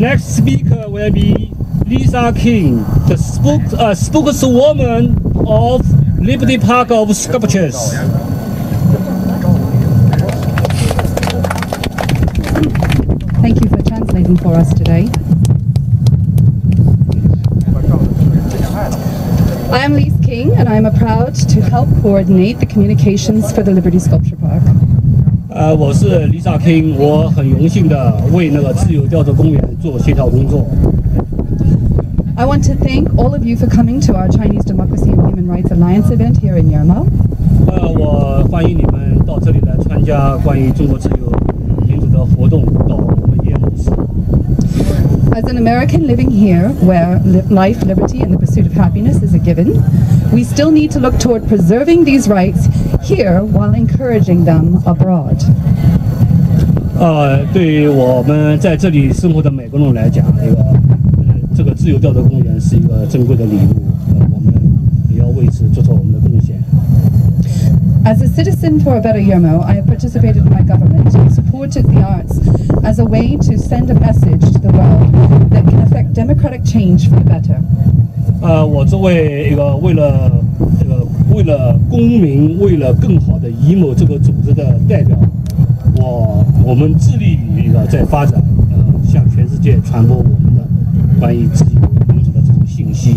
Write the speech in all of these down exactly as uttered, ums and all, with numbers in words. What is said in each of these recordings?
next speaker will be Lisa King, the spoke, uh, spokeswoman of Liberty Park of Sculptures. Thank you for translating for us today. I am Lisa King, and I am proud to help coordinate the communications for the Liberty Sculpture Park. 呃，我是 Lisa King， 我很荣幸的为那个自由吊车公园做协调工作。 I want to thank all of you for coming to our Chinese Democracy and Human Rights Alliance event here in Yermo. 呃，我欢迎你们到这里来参加关于中国自由民主的活动，到我们耶鲁市。 As an American living here, where li life, liberty, and the pursuit of happiness is a given, we still need to look toward preserving these rights here while encouraging them abroad. 呃，对于我们在这里生活的美国人来讲，这个呃这个自由吊车公园是一个珍贵的礼物，呃，我们也要为此做出我们的贡献。 As a citizen for a better Yermo, I have participated in my government and supported the arts as a way to send a message to the world that can affect democratic change for the better. 呃，我作为一个为了这个为了公民、为了更好的 E M O 这个组织的代表，我我们致力于一个在发展，呃，向全世界传播我们的关于自由民主的这种信息。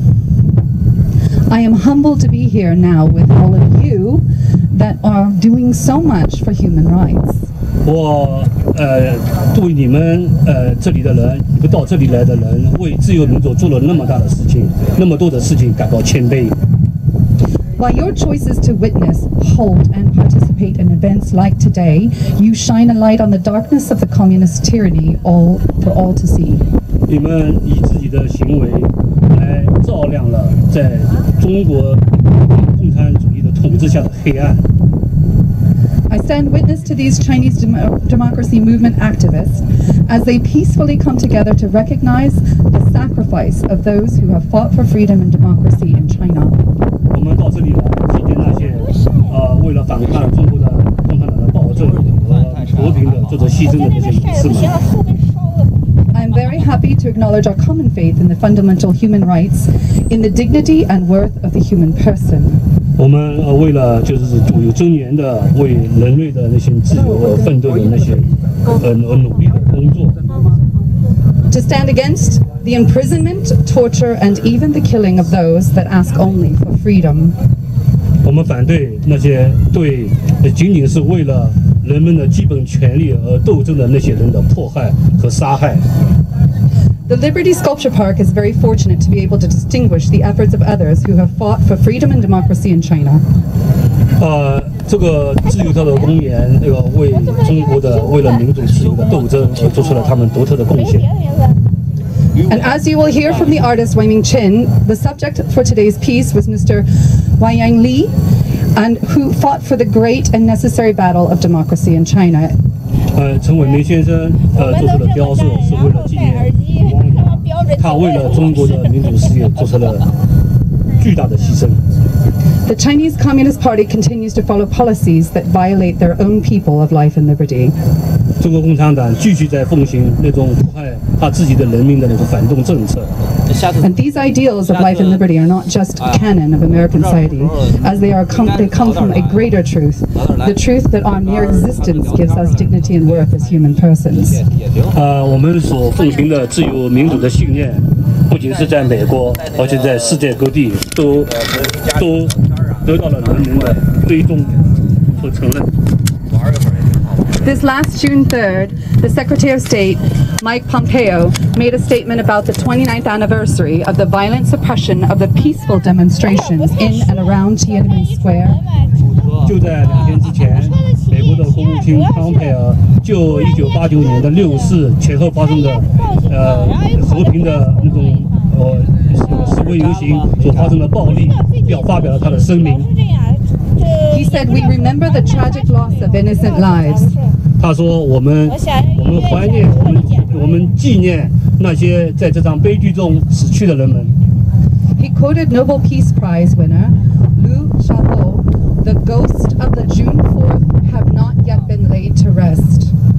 I am humbled to be here now with all of you that are doing so much for human rights. 我呃对你们呃这里的人，你们到这里来的人，为自由民主做了那么大的事情，那么多的事情，感到谦卑。 While your choices to witness, hold, and participate in events like today, you shine a light on the darkness of the communist tyranny all for all to see. 你们以自己的行为来照亮了在中国共产主义的统治下的黑暗。 I stand witness to these Chinese dem democracy movement activists as they peacefully come together to recognize the sacrifice of those who have fought for freedom and democracy in China. 我们到这里来纪念那些呃为了反抗中国的共产党的暴政和和平的做出牺牲的那些勇士们。 I am very happy to acknowledge our common faith in the fundamental human rights, in the dignity and worth of the human person. 我们呃为了就是有尊严的为人类的那些自由而奋斗的那些呃而努力的工作。 To stand against the imprisonment, torture, and even the killing of those that ask only for freedom. 我们反对那些对仅仅是为了人们的基本权利而斗争的那些人的迫害和杀害。 The Liberty Sculpture Park is very fortunate to be able to distinguish the efforts of others who have fought for freedom and democracy in China. 呃，这个自由吊车公园，这个为中国的为了民主自由的斗争而做出了他们独特的贡献。 And as you will hear from the artist Wei Ming-chin, the subject for today's piece was Mister Wanyang Li, and who fought for the great and necessary battle of democracy in China. 呃，陈伟明先生呃做出的雕塑是为了纪念汪洋，他为了中国的民主事业做出了巨大的牺牲。 The Chinese Communist Party continues to follow policies that violate their own people of life and liberty. 中国共产党继续在奉行那种迫害他自己的人民的那种反动政策。 And these ideals of life and liberty are not just canon of American society, as they are com they come from a greater truth, the truth that our mere existence gives us dignity and worth as human persons. 呃，我们所奉行的自由民主的信念，不仅是在美国，而且在世界各地都都得到了人民的追踪和承认。 This last June third, the Secretary of State, Mike Pompeo, made a statement about the twenty-ninth anniversary of the violent suppression of the peaceful demonstrations in and around Tiananmen Square. 就在两天之前，美国的国务卿康佩尔就一九八九年的六四前后发生的呃和平的那种呃示威游行所发生的暴力，表发表了他的声明。 He said, "We remember the tragic loss of innocent lives." 他说：“我们我们怀念我们我们纪念那些在这场悲剧中死去的人们。” He quoted Nobel Peace Prize winner Liu Xiaobo, "The ghosts of the June fourth have not yet been laid to rest."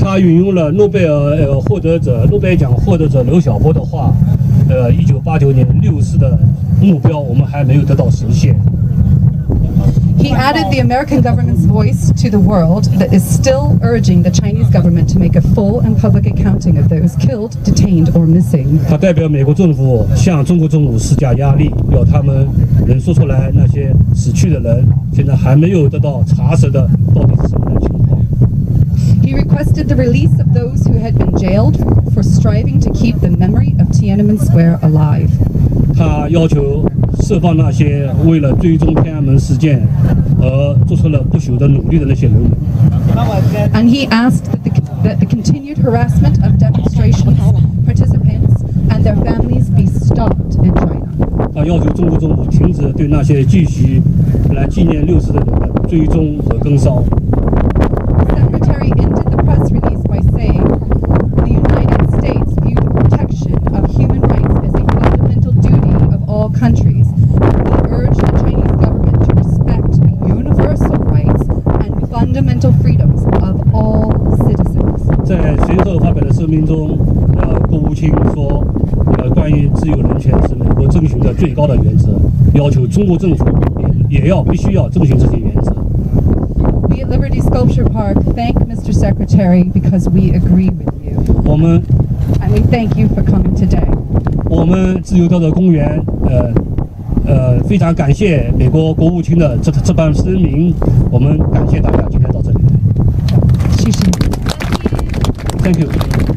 他引用了诺贝尔呃获得者诺贝尔奖获得者刘晓波的话，呃，一九八九年六四的目标我们还没有得到实现。 He added the American government's voice to the world that is still urging the Chinese government to make a full and public accounting of those killed, detained, or missing. 他代表美国政府向中国政府施加压力，要他们能说出来那些死去的人现在还没有得到查实的到底是什么样的情况。 He requested the release of those who had been jailed for striving to keep the memory of Tiananmen Square alive. 他要求释放那些为了追踪天安门事件而做出了不朽的努力的那些人们。 And he asked that the, that the continued harassment of demonstrations, participants, and their families be stopped in China. 他要求中国政府停止对那些继续来纪念六四的人的追踪和跟骚。 The Secretary ended the press release by saying, "The United States view the protection of human rights as a fundamental duty of all countries. We urge the Chinese government to respect the universal rights and fundamental freedoms of all citizens." 在随后发表的声明中，呃，国务卿说，呃，关于自由人权是美国遵循的最高的原则，要求中国政府也也要必须要遵循这些原则。 We at Liberty Sculpture Park thank Mister Secretary because we agree with you, 我们 and we thank you for coming today. 我们自由道德公园，呃呃，非常感谢美国国务卿的这这番声明，我们感谢大家今天到这里来。 谢谢。 Thank you。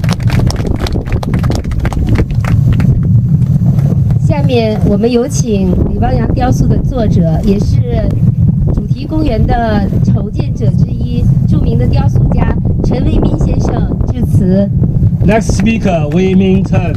下面我们有请李汪洋雕塑的作者，也是主题公园的筹建者之一，著名的雕塑家陈为民先生致辞。 Next speaker, Wei Min Chen。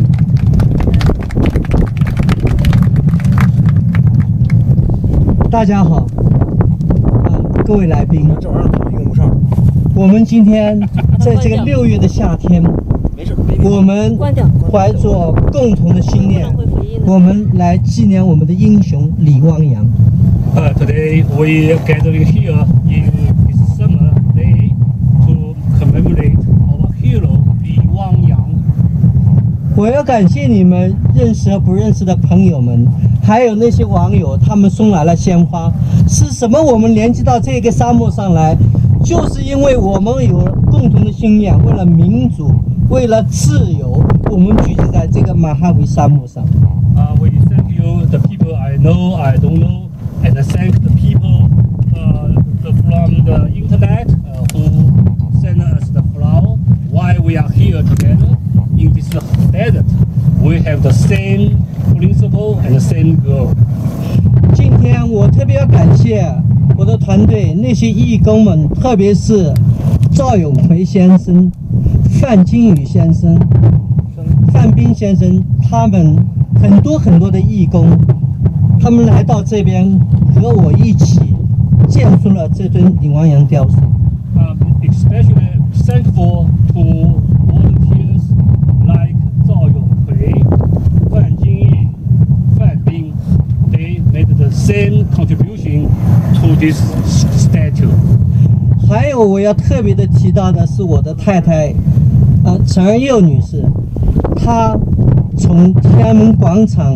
大家好，啊，各位来宾， 这玩意儿用不上。 我们今天在这个六月的夏天， 没事， 我们怀着共同的信念，我们来纪念我们的英雄李汪洋。 Uh, today we are gathering here in this summer day to commemorate our hero Li Wangyang. 我要感谢你们认识和不认识的朋友们，还有那些网友，他们送来了鲜花。是什么？我们联系到这个沙漠上来，就是因为我们有共同的信念，为了民主，为了自由，我们聚集在这个马哈维沙漠上。 Uh, we thank you, the people I know, I don't know, and I thank the people uh, the, from the internet uh, who sent us the flower. Why we are here together in this desert? We have the same principle and the same goal. 今天我特别要感谢我的团队那些义工们，特别是赵永奎先生、范金宇先生、范斌先生，他们很多很多的义工，他们来到这边和我一起建筑了这尊李汪洋雕塑。 Um, especially thankful to volunteers like Zhao Yonghui, Fan Jingyi, Fan Bing. They made the same contribution to this statue. 还有我要特别的提到的是我的太太，呃，陈二佑女士，她从天安门广场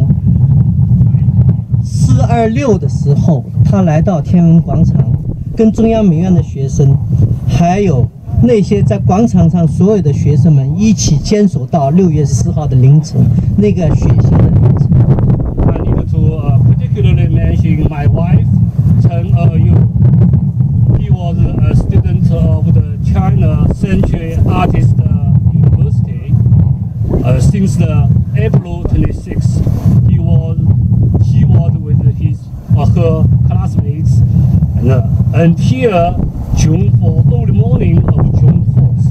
四二六的时候，她来到天安门广场，跟中央美院的学生，还有那些在广场上所有的学生们一起坚守到六月四号的凌晨，那个血腥的凌晨。 I need to uh, particularly mention my wife, Chen Er-yu. He was a student of the China Century Artist University. Uh, since the April twenty-sixth, he was he was with his or her classmates, and uh, until June fourth, early morning of June fourth.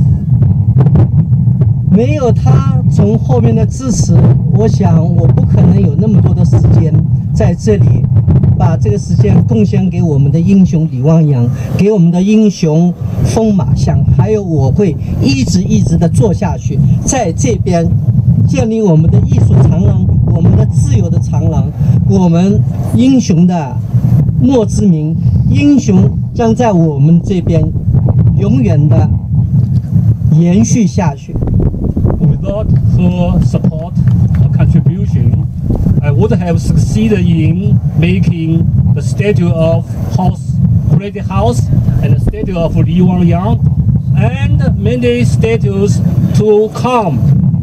没有他从后面的支持，我想我不可能有那么多的时间在这里把这个时间贡献给我们的英雄李汪洋，给我们的英雄风马巷，还有我会一直一直的做下去，在这边建立我们的艺术长廊，我们的自由的长廊，我们英雄的墓志铭，英雄将在我们这边永远的延续下去。 Without her support or contribution, I would have succeeded in making the statue of House, Pretty House, and the statue of Li Wangyang, and many statues to come.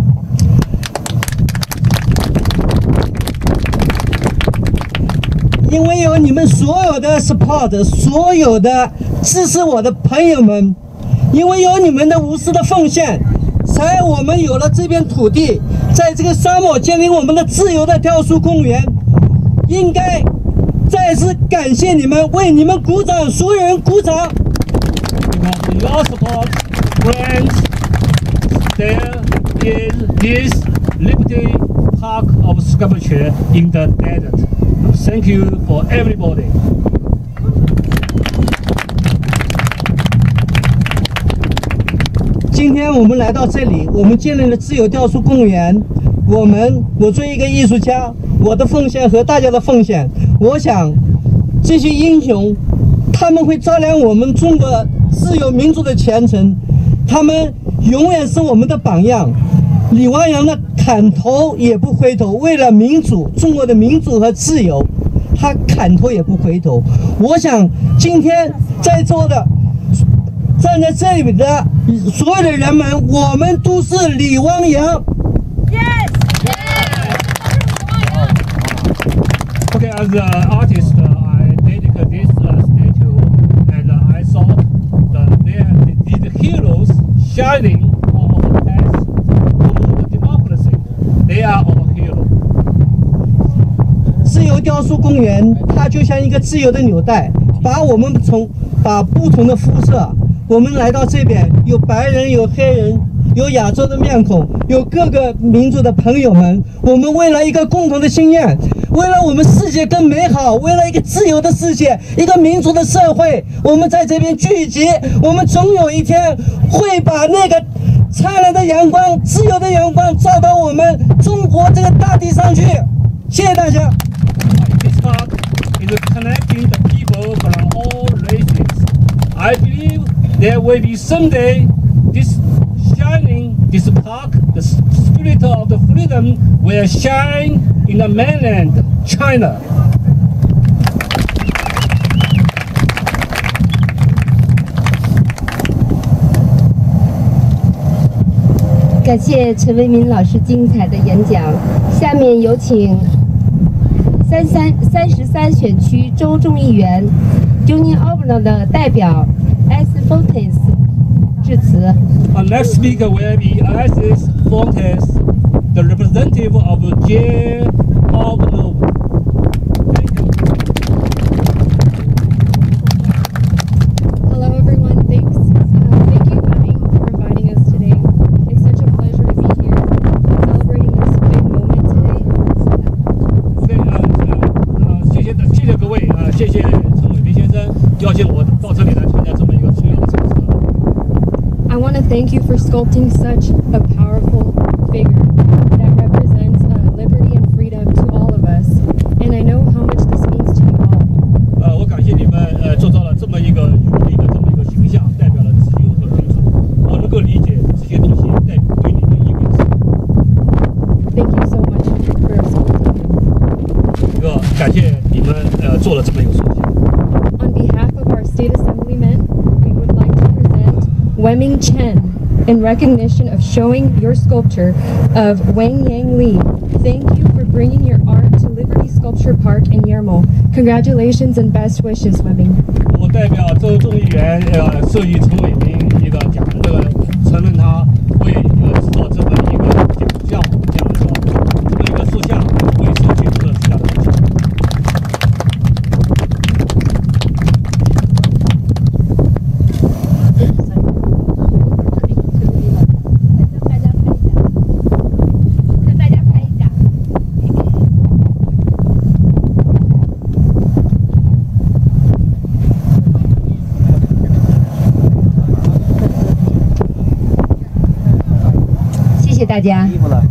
因为有你们所有的 support， 所有的支持我的朋友们，因为有你们的无私的奉献。 才我们有了这片土地，在这个沙漠建立我们的自由的雕塑公园，应该再次感谢你们，为你们鼓掌，所有人鼓掌。 Because your support, friends, there is this Liberty Park of Sculpture in the desert. Thank you for everybody. 今天我们来到这里，我们建立了自由雕塑公园。我们，我作为一个艺术家，我的奉献和大家的奉献，我想，这些英雄，他们会照亮我们中国自由民主的前程，他们永远是我们的榜样。李汪洋呢，砍头也不回头，为了民主，中国的民主和自由，他砍头也不回头。我想，今天在座的。 站在这里的所有的人们，我们都是李汪洋。 Yes. Okay, as an artist, uh, I dedicate this uh, statue, and uh, I saw that they are these heroes shining on the path to the democracy. They are our heroes. 自由雕塑公园，它就像一个自由的纽带，把我们从把不同的肤色。 我们来到这边，有白人，有黑人，有亚洲的面孔，有各个民族的朋友们。我们为了一个共同的心愿，为了我们世界更美好，为了一个自由的世界，一个民主的社会，我们在这边聚集。我们总有一天会把那个灿烂的阳光、自由的阳光照到我们中国这个大地上去。谢谢大家。 This park is connecting the people from all races. I believe. There will be someday this shining, this park, the spirit of the freedom will shine in the mainland China. 感谢陈为民老师精彩的演讲。下面有请三三三十三选区州众议员 Junior Auburn 的代表 S. Fontes 致辞。 Our next speaker will be Alexis Fontes, the representative of J. Auburn. Thank you. Hello, everyone. Thanks. Uh, thank you, Fleming, for inviting us today. It's such a pleasure to be here, celebrating this big moment today. 对，呃呃，谢谢的，谢谢各位啊、呃，谢谢陈伟民先生邀请我到这里来参加这么一个重要的场合。 I want to thank you for sculpting such a powerful figure that represents uh, liberty and freedom to all of us, and I know how much this means to you all. 呃，我感谢你们呃做到了这么一个有力的这么一个形象，代表了自由和民主。我能够理解这些东西代表对你的意味是。 Thank you so much for sculpting. 一个感谢你们呃做了这么一个塑像。 On behalf of our state assemblymen, we would like to present Wemming Chen in recognition of showing your sculpture of Wang Yang Li. Thank you for bringing your art to Liberty Sculpture Park in Yermo. Congratulations and best wishes, Wemming. 我代表州众议员呃授予陈伟民一个奖，这个承认他为呃制造这么一个奖项这样的这么一个塑像为社区做了巨大的贡献。 谢谢大家。 衣服了。